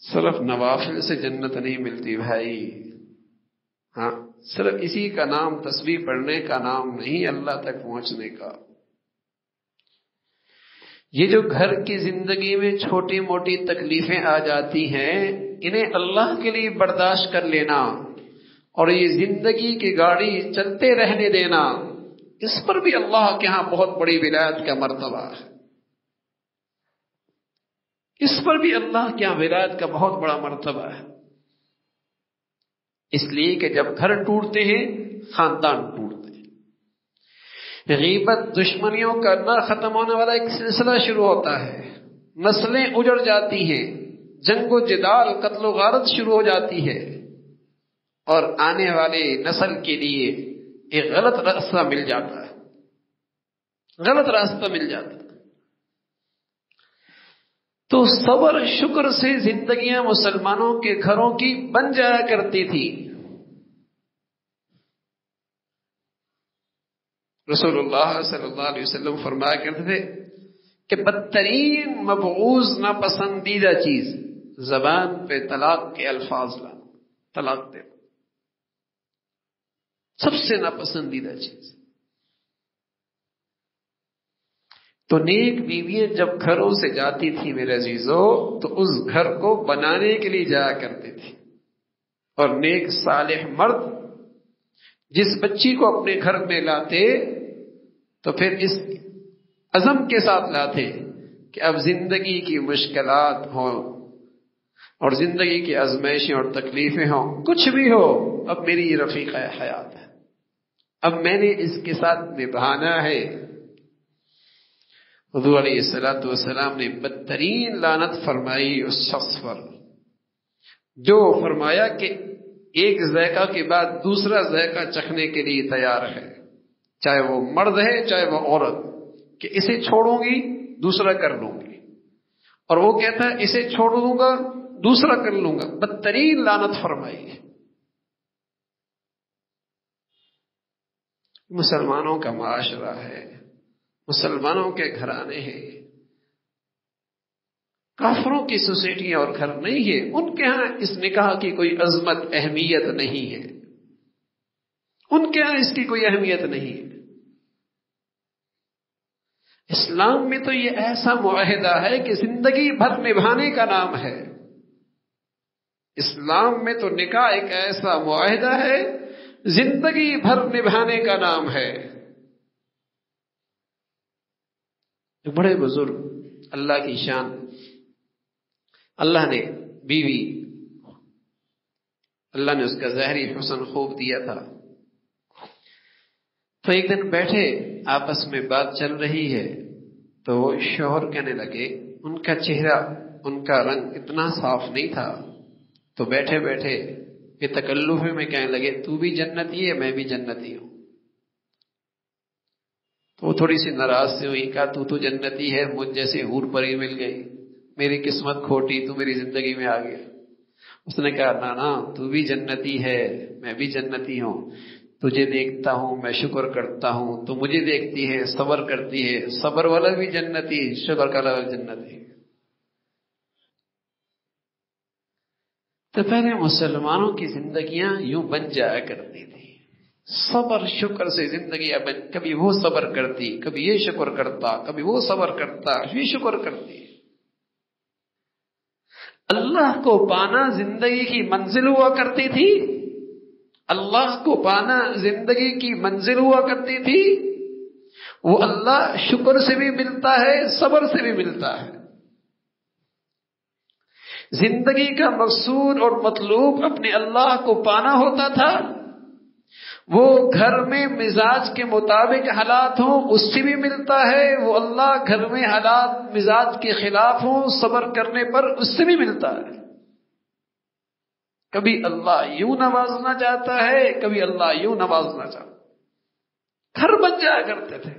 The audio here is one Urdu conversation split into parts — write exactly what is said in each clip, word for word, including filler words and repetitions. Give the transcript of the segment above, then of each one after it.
صرف نوافل سے جنت نہیں ملتی بھائی. ہاں، صرف اسی کا نام تسبیح پڑھنے کا نام نہیں اللہ تک پہنچنے کا. یہ جو گھر کی زندگی میں چھوٹی موٹی تکلیفیں آ جاتی ہیں، انہیں اللہ کے لیے برداشت کر لینا اور یہ زندگی کی گاڑی چلتے رہنے دینا، اس پر بھی اللہ کے ہاں بہت بڑی ولایت کا مرتبہ ہے. اس پر بھی اللہ کے ہاں ولایت کا بہت بڑا مرتبہ ہے. اس لیے کہ جب گھر ٹوٹتے ہیں خاندان ٹوٹتے ہیں. غیبت، دشمنیوں کا نہ ختم ہونے والا ایک سلسلہ شروع ہوتا ہے. نسلیں اجڑ جاتی ہیں، جنگ و جدال، قتل و غارت شروع ہو جاتی ہے، اور آنے والے نسل کے لیے ایک غلط راستہ مل جاتا ہے. غلط راستہ مل جاتا ہے. تو صبر شکر سے زندگیاں مسلمانوں کے گھروں کی بن جایا کرتی تھی. رسول اللہ صلی اللہ علیہ وسلم فرمایا کرتے تھے کہ بدترین مبغوض ناپسندیدہ چیز زبان پہ طلاق کے الفاظ لانا، طلاق دینا، سب سے ناپسندیدہ چیز. تو نیک بیویاں جب گھروں سے جاتی تھی میرے عزیزو، تو اس گھر کو بنانے کے لیے جایا کرتی تھی. اور نیک صالح مرد جس بچی کو اپنے گھر میں لاتے تو پھر اس عزم کے ساتھ لاتے کہ اب زندگی کی مشکلات ہوں اور زندگی کی آزمائشیں اور تکلیفیں ہوں، کچھ بھی ہو، اب میری یہ رفیقہ حیات ہے، اب میں نے اس کے ساتھ نبھانا ہے. حضور علیہ الصلوۃ والسلام نے بدترین لعنت فرمائی اس شخص پر جو فرمایا کہ ایک ذائقہ کے بعد دوسرا ذائقہ چکھنے کے لیے تیار ہے، چاہے وہ مرد ہے چاہے وہ عورت، کہ اسے چھوڑوں گی دوسرا کر لوں گی، اور وہ کہتا ہے اسے چھوڑ دوں گا دوسرا کر لوں گا. بدترین لعنت فرمائی. مسلمانوں کا معاشرہ ہے، مسلمانوں کے گھرانے ہیں، کافروں کی سوسائٹی اور گھر نہیں ہے. ان کے ہاں اس نکاح کی کوئی عظمت اہمیت نہیں ہے، ان کے ہاں اس کی کوئی اہمیت نہیں ہے. اسلام میں تو یہ ایسا معاہدہ ہے کہ زندگی بھر نبھانے کا نام ہے. اسلام میں تو نکاح ایک ایسا معاہدہ ہے زندگی بھر نبھانے کا نام ہے. بڑے بزرگ اللہ کی شان، اللہ نے بیوی، اللہ نے اس کا ظاہری حسن خوب دیا تھا. تو ایک دن بیٹھے آپس میں بات چل رہی ہے، تو وہ شوہر کہنے لگے، ان کا چہرہ ان کا رنگ اتنا صاف نہیں تھا، تو بیٹھے بیٹھے یہ تکلف میں کہنے لگے تو بھی جنتی ہے میں بھی جنتی ہوں. تو وہ تھوڑی سی ناراض سے ہوئی، کہا تو تو جنتی ہے، مجھ جیسے حور پری مل گئی، میری قسمت کھوٹی، تو میری زندگی میں آ گیا. اس نے کہا نا نا تو بھی جنتی ہے میں بھی جنتی ہوں، تجھے دیکھتا ہوں میں شکر کرتا ہوں، تو مجھے دیکھتی ہے صبر کرتی ہے، صبر والا بھی جنتی، شکر کا والا جنتی. تو پہلے مسلمانوں کی زندگیاں یوں بن جایا کرتی تھی، صبر شکر سے زندگی بن، کبھی وہ صبر کرتی، کبھی یہ شکر کرتا، کبھی وہ صبر کرتا، یہ شکر کرتی. اللہ کو پانا زندگی کی منزل ہوا کرتی تھی، اللہ کو پانا زندگی کی منزل ہوا کرتی تھی. وہ اللہ شکر سے بھی ملتا ہے، صبر سے بھی ملتا ہے. زندگی کا مقصود اور مطلوب اپنے اللہ کو پانا ہوتا تھا. وہ گھر میں مزاج کے مطابق حالات ہوں اس سے بھی ملتا ہے، وہ اللہ گھر میں حالات مزاج کے خلاف ہوں صبر کرنے پر اس سے بھی ملتا ہے. کبھی اللہ یوں نوازنا چاہتا ہے، کبھی اللہ یوں نوازنا چاہتا ہے. گھر بن جایا کرتے تھے.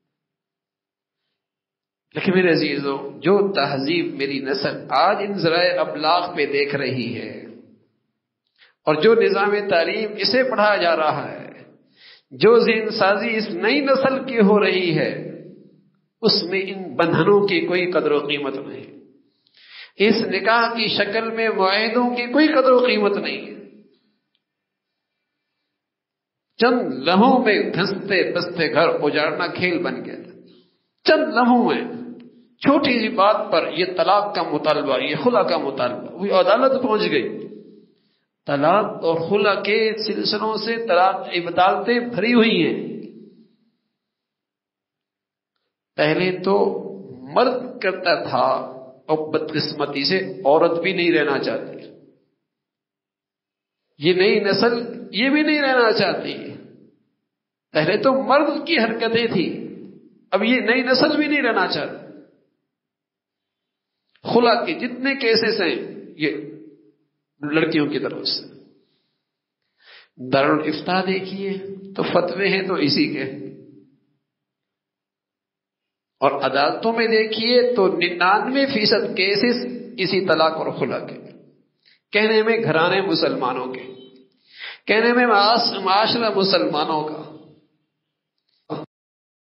لیکن میرے عزیزوں، جو تہذیب میری نسل آج ان ذرائع ابلاغ پہ دیکھ رہی ہے اور جو نظام تعلیم اسے پڑھایا جا رہا ہے، جو ذہن سازی اس نئی نسل کی ہو رہی ہے، اس میں ان بندھنوں کی کوئی قدر و قیمت نہیں. اس نکاح کی شکل میں معاہدوں کی کوئی قدر و قیمت نہیں ہے. چند لمحوں میں دھنستے بستے گھر اجاڑنا کھیل بن گیا. چند لمحوں میں چھوٹی سی بات پر یہ طلاق کا مطالبہ، یہ خلا کا مطالبہ، وہ عدالت پہنچ گئی. طلاق اور خلا کے سلسلوں سے طلاق عدالتیں بھری ہوئی ہیں. پہلے تو مرد کرتا تھا اور بدقسمتی سے عورت بھی نہیں رہنا چاہتی. یہ نئی نسل یہ بھی نہیں رہنا چاہتی. پہلے تو مرد کی حرکتیں تھیں، اب یہ نئی نسل بھی نہیں رہنا چاہتی. خلا کے جتنے کیسز ہیں یہ لڑکیوں کی طرف سے. دارالافتاء دیکھیے تو فتوے ہیں تو اسی کے، اور عدالتوں میں دیکھیے تو ننانوے فیصد کیسز اسی طلاق اور خلا کے. کہنے میں گھرانے مسلمانوں کے، کہنے میں معاشرہ مسلمانوں کا،